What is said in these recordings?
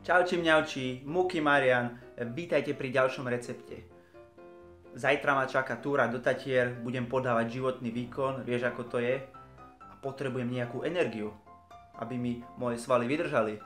Čauči mňauči, Muky Marian, vítajte pri ďalšom recepte. Zajtra ma čaká túra do Tatier, budem podávať životný výkon, vieš ako to je? A potrebujem nejakú energiu, aby mi moje svaly vydržali.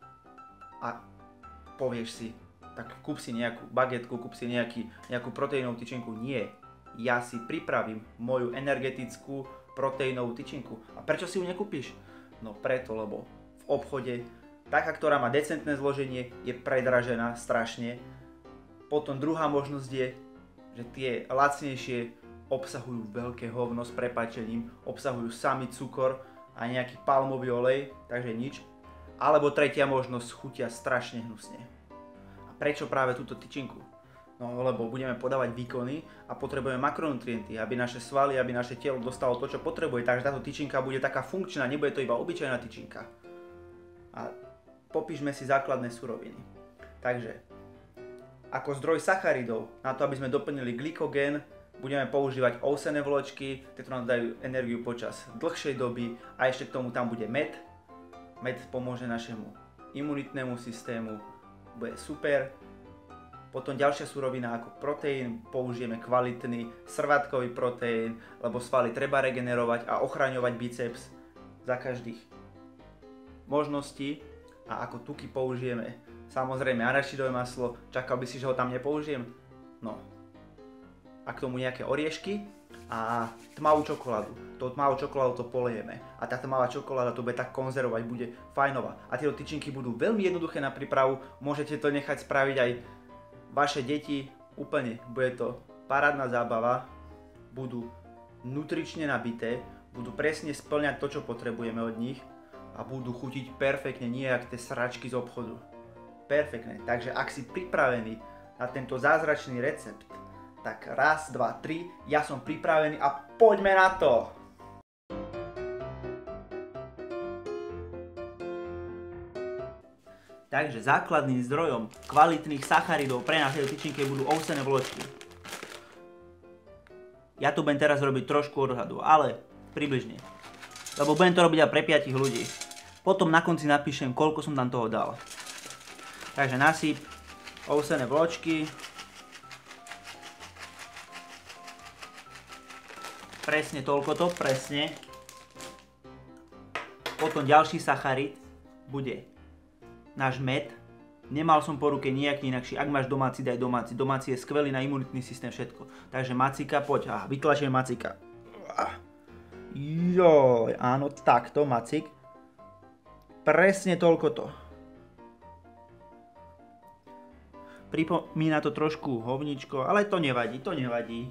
A povieš si, tak kúp si nejakú bagetku, kúp si nejakú proteínovú tyčinku. Nie, ja si pripravím moju energetickú proteínovú tyčinku. A prečo si ju nekúpiš? No preto, lebo v obchode taká, ktorá má decentné zloženie, je predražená strašne. Potom druhá možnosť je, že tie lacnejšie obsahujú veľké hovno s prepáčením, obsahujú samý cukor a nejaký palmový olej, takže nič. Alebo tretia možnosť, chutia strašne hnusne. A prečo práve túto tyčinku? No lebo budeme podávať výkony a potrebujeme makronutrienty, aby naše svaly, aby naše telo dostalo to, čo potrebuje. Takže táto tyčinka bude taká funkčná, nebude to iba obyčajná tyčinka. A popíšme si základné suroviny. Takže, ako zdroj sacharidov, na to, aby sme doplnili glykogén, budeme používať ovsené vločky, tieto nám dajú energiu počas dlhšej doby a ešte k tomu tam bude med. Med pomôže našemu imunitnému systému, bude super. Potom ďalšia surovina ako proteín, použijeme kvalitný srvátkový proteín, lebo svaly treba regenerovať a ochraňovať biceps za každých možností. A ako tuky použijeme samozrejme arašidové maslo, čakal by si, že ho tam nepoužijem? No. A k tomu nejaké oriešky a tmavú čokoládu. Tou tmavou čokoládou to polejeme. A tá tmavá čokoláda to bude tak konzervovať, bude fajnová. A tieto tyčinky budú veľmi jednoduché na prípravu, môžete to nechať spraviť aj vaše deti, úplne, bude to parádna zábava, budú nutrične nabité, budú presne spĺňať to, čo potrebujeme od nich a budú chutiť perfektne, nie jak tie sračky z obchodu. Perfektne, takže ak si pripravený na tento zázračný recept, tak raz, dva, tri, ja som pripravený a poďme na to! Takže základným zdrojom kvalitných sacharidov pre nás v tyčinke budú ovsené vločky. Ja tu budem teraz robiť trošku odhadu, ale približne. Lebo budem to robiť aj pre 5 ľudí. Potom na konci napíšem, koľko som tam toho dal. Takže nasyp ovsené vločky. Presne toľkoto, presne. Potom ďalší sacharid bude náš med. Nemal som po ruke nejaký inakší. Ak máš domáci, daj domáci. Domáci je skvelý na imunitný systém, všetko. Takže macika, poď. Vytlačíme macika. Joj, áno, takto, macik. Presne toľkoto. Pripomína to trošku hovničko, ale to nevadí, to nevadí.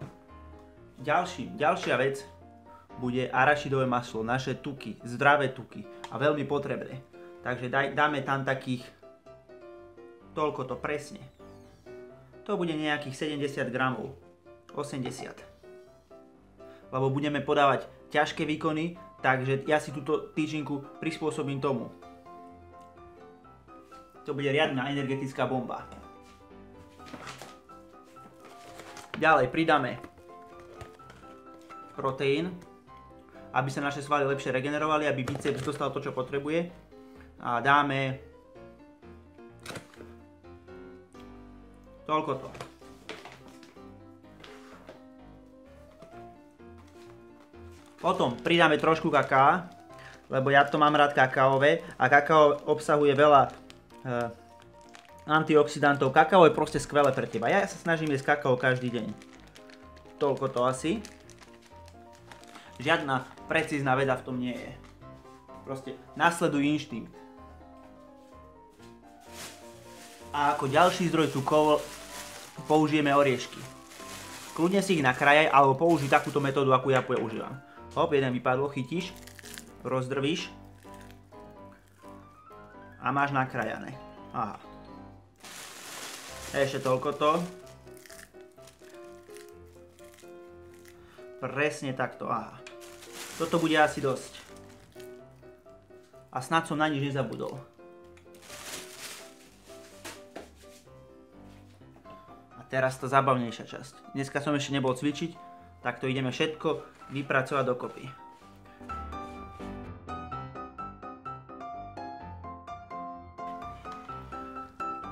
Ďalšia vec bude arašidové maslo, naše tuky, zdravé tuky a veľmi potrebné. Takže dáme tam takých toľkoto presne. To bude nejakých 70 gramov, 80. Lebo budeme podávať ťažké výkony, takže ja si túto tyčinku prispôsobím tomu. To bude riadna energetická bomba. Ďalej pridáme proteín, aby sa naše svaly lepšie regenerovali, aby biceps dostal to, čo potrebuje. A dáme toľkoto. Potom pridáme trošku kaká, lebo ja to mám rád kakaové a kakao obsahuje veľa antioxidantov. Kakao je proste skvelé pre teba. Ja sa snažím jesť kakao každý deň. Toľko to asi. Žiadna precízna veda v tom nie je. Proste nasleduj inštinkt. A ako ďalší zdroj tukov použijeme oriešky. Kľudne si ich nakrájaj, alebo použij takúto metódu, akú ja používam. Hop, jeden vypadol, chytíš, rozdrvíš a máš nakrájané. Aha. Ešte toľkoto. Presne takto, aha. Toto bude asi dosť. A snad som na nič nezabudol. A teraz tá zábavnejšia časť. Dneska som ešte nebol cvičiť, tak to ideme všetko vypracovať dokopy.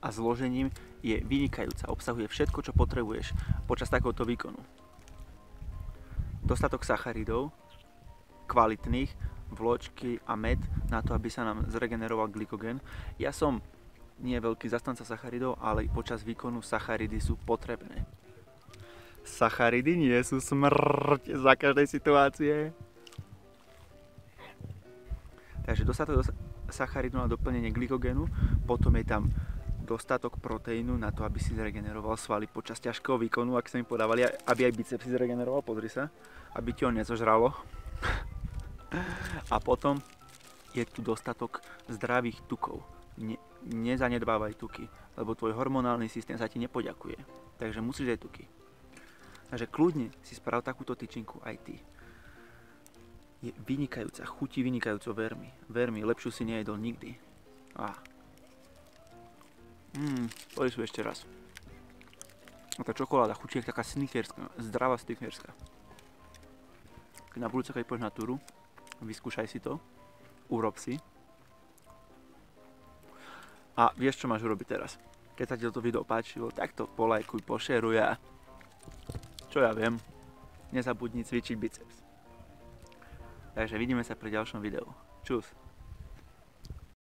a zložením je vynikajúca. Obsahuje všetko, čo potrebuješ počas takéhoto výkonu. Dostatok sacharidov, kvalitných, vločky a med na to, aby sa nám zregeneroval glykogen. Ja som nie veľký zastanca sacharidov, ale počas výkonu sacharidy sú potrebné. Sacharidy nie sú smrť za každej situácie. Takže dostatok sacharidu na doplnenie glykogenu, potom je tam dostatok proteínu na to, aby si zregeneroval svaly počas ťažkého výkonu, ak sa mi podávali, aby aj biceps si zregeneroval, pozri sa, aby ti ho nezožralo. A potom je tu dostatok zdravých tukov. Nezanedbávaj tuky, lebo tvoj hormonálny systém sa ti nepoďakuje. Takže musíš aj tuky. Takže kľudne si sprav takúto tyčinku aj ty. Je vynikajúca, chutí vynikajúco, ver mi, lepšiu si nejedol nikdy. Poď sú ešte raz. A tá čokoláda chutí je taká snickerská, zdravá snickerská. Keď na budúce, keď pôjdeš na túru, vyskúšaj si to, urob si. A vieš, čo máš urobiť teraz. Keď sa ti toto video páčilo, tak to polajkuj, pošeruj a čo ja viem, nezabudni cvičiť biceps. Takže vidíme sa pri ďalšom videu. Čus.